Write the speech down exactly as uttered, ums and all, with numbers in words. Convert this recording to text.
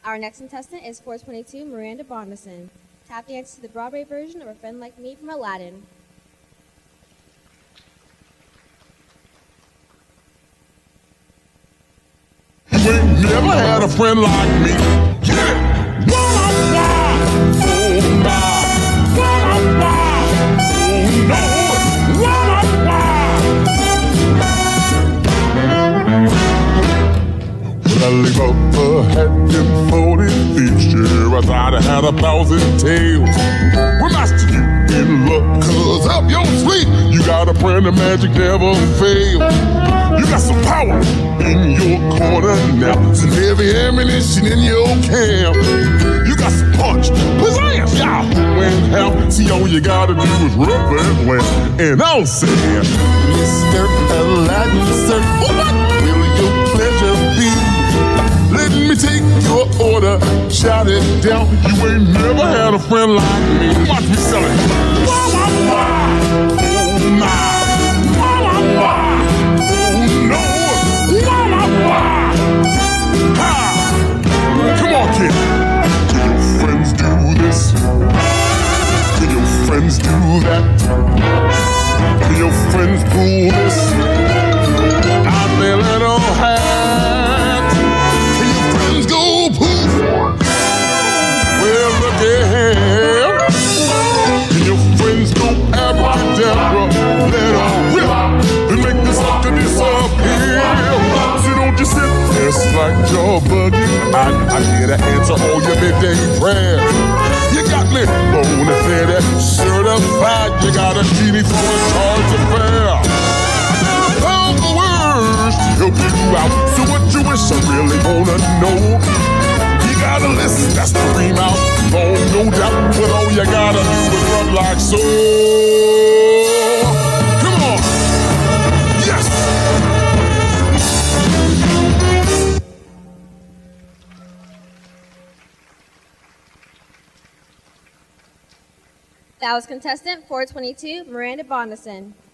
Our next contestant is four twenty-two, Miranda Bondison. Tap dance to the Broadway version of A Friend Like Me from Aladdin. You ain't never had a friend like me. Yeah! Oh my! Oh no! Well, I live up a hat and forty each year. I thought I had a thousand tails. Well, master, you in luck, cause up your sleep, you got a friend of magic never fail. You got some power in your corner now, some heavy ammunition in your camp. You got some punch, pizzazz, yahoo and help. See, all you gotta do is rub that lamp. And I'll say, Mister Aladdin, sir, what will your pleasure be? Let me take your order, shout it down. You ain't never had a friend like me. Watch me sell it. Wah, wah, wah. Oh my. Wah, wah, wah. Oh no. Wah, wah, wah. Ha. Come on, kid. Can your friends do this? Can your friends do that? Can your friends pull this? I'm a little hat. Can your friends go poof? Well, look at him. Can your friends go abracadabra? Let her rip and make the sucker disappear. So don't you sit there like your buggy. I, I here to answer all your midday prayers. You got me bona fide, certified. You got a genie for a charge affair. All the words to help you out. So what you wish I really wanna know? You got a list that's the dream out. Oh, no doubt, but all you gotta do is run like so. Come on, yes. That was contestant four twenty-two, Miranda Bondison.